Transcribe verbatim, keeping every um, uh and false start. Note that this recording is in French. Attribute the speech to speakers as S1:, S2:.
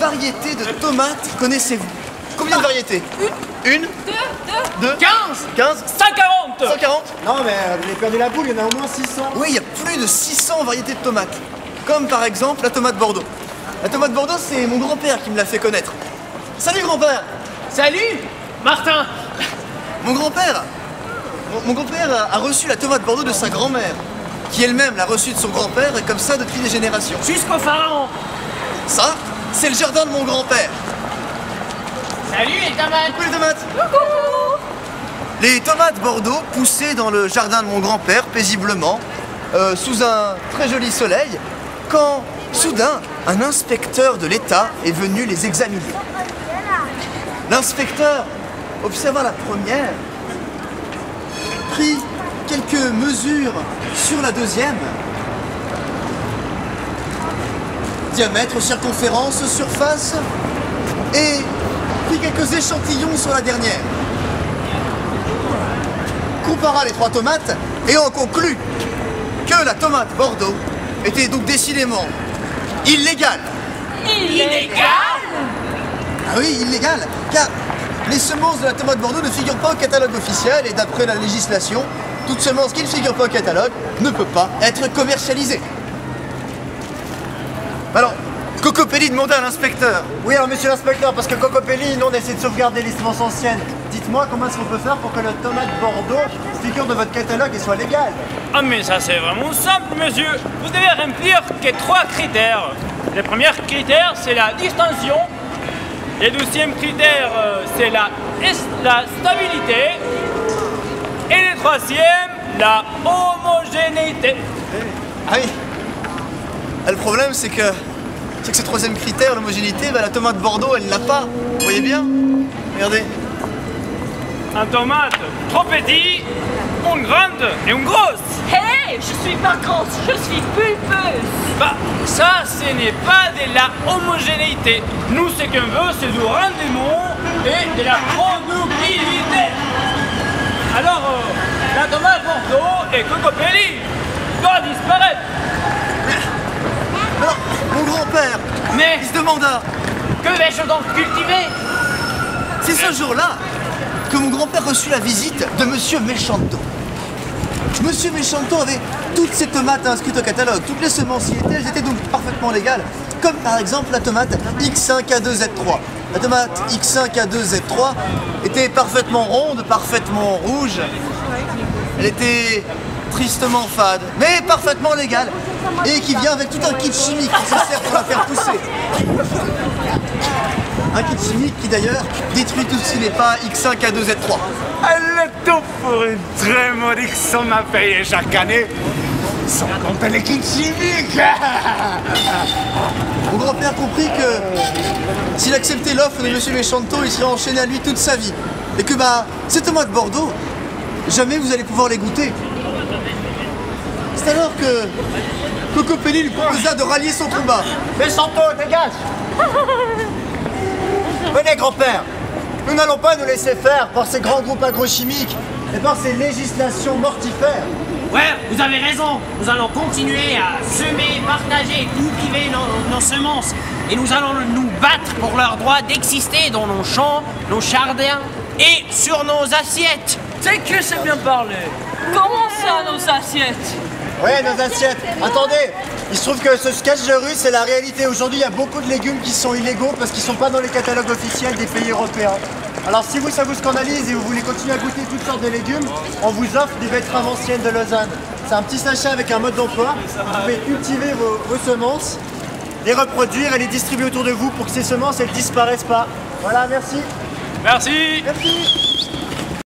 S1: variétés de tomates connaissez-vous? Combien de variétés? Une. Une.
S2: Deux.
S1: Deux.
S2: Quinze.
S1: Quinze.
S2: cent quarante.
S1: cent quarante.
S3: Non, mais vous avez perdu la boule, il y en a au moins six cents.
S1: Oui, il y a plus de six cents variétés de tomates. Comme par exemple la tomate Bordeaux. La tomate Bordeaux, c'est mon grand-père qui me l'a fait connaître. Salut grand-père!
S2: Salut, Martin.
S1: Mon grand-père Mon, mon grand-père a, a reçu la tomate Bordeaux de sa grand-mère, qui elle-même l'a reçue de son grand-père, et comme ça depuis des générations.
S2: Jusqu'au pharaon.
S1: Ça, c'est le jardin de mon grand-père.
S2: Salut les tomates.
S1: Coucou les tomates! Les tomates Bordeaux poussaient dans le jardin de mon grand-père paisiblement, euh, sous un très joli soleil, quand soudain un inspecteur de l'État est venu les examiner. L'inspecteur, observant la première, prit quelques mesures sur la deuxième. Diamètre, circonférence, surface, et prit quelques échantillons sur la dernière. Compara les trois tomates et en conclut que la tomate Bordeaux était donc décidément illégale.
S2: Illégal.
S1: Ah oui, illégale, car les semences de la tomate Bordeaux ne figurent pas au catalogue officiel et d'après la législation, toute semence qui ne figure pas au catalogue ne peut pas être commercialisée. Alors, Cocopelli demanda à l'inspecteur.
S3: Oui, alors monsieur l'inspecteur, parce que Cocopelli, nous on essaie de sauvegarder les semences anciennes. Dites-moi comment est-ce qu'on peut faire pour que la tomate Bordeaux figure dans votre catalogue et soit légale?
S4: Ah mais ça c'est vraiment simple monsieur. Vous devez remplir que trois critères. Le premier critère c'est la distinction. Le deuxième critère euh, c'est la, la stabilité. Et le troisième, la homogénéité.
S1: Ah oui. Ah, le problème c'est que, c'est que ce troisième critère, l'homogénéité, bah, la tomate Bordeaux elle l'a pas. Vous voyez bien? Regardez.
S4: Un tomate trop petit, une grande et une grosse.
S2: Hé, hey, je suis pas grosse, je suis pulpeuse.
S4: Bah, ça, ce n'est pas de la homogénéité. Nous, ce qu'on veut, c'est du rendement et de la productivité. Alors, euh, la tomate Bordeaux et Cocopelli doit disparaître.
S1: Alors, mon grand-père,
S2: Mais
S1: il se demanda,
S2: que vais-je donc cultiver?
S1: c'est ce jour-là que mon grand-père reçut la visite de Monsieur Méchanto. Monsieur Méchanto avait toutes ces tomates inscrites au catalogue. Toutes les semences y étaient, elles étaient donc parfaitement légales. Comme par exemple la tomate X un K deux Z trois. La tomate X un K deux Z trois était parfaitement ronde, parfaitement rouge. Elle était tristement fade, mais parfaitement légale. Et qui vient avec tout un kit chimique nécessaire pour la faire pousser. Un kit chimique qui d'ailleurs détruit tout ce qui n'est pas X un K deux Z trois.
S5: Le tout pour une très modique somme à payer chaque année, sans compter les kits chimiques.
S1: Mon grand-père comprit que s'il acceptait l'offre de Monsieur Méchanto, il serait enchaîné à lui toute sa vie. Et que bah, ces tomates Bordeaux, jamais vous allez pouvoir les goûter. C'est alors que Cocopelli lui proposa de rallier son combat.
S3: Méchanto, dégage! Venez, grand-père, nous n'allons pas nous laisser faire par ces grands groupes agrochimiques et par ces législations mortifères.
S6: Ouais, vous avez raison. Nous allons continuer à semer, partager, cultiver nos, nos semences. Et nous allons nous battre pour leur droit d'exister dans nos champs, nos jardins et sur nos assiettes.
S2: C'est que c'est bien parlé. Comment ça, nos assiettes?
S3: Oui, nos assiettes. Attendez, il se trouve que ce sketch de rue, c'est la réalité. Aujourd'hui, il y a beaucoup de légumes qui sont illégaux parce qu'ils ne sont pas dans les catalogues officiels des pays européens. Alors si vous, ça vous scandalise et vous voulez continuer à goûter toutes sortes de légumes, on vous offre des betteraves anciennes de Lausanne. C'est un petit sachet avec un mode d'emploi. Vous pouvez cultiver vos, vos semences, les reproduire et les distribuer autour de vous pour que ces semences, elles disparaissent pas. Voilà, merci.
S4: Merci.
S3: Merci.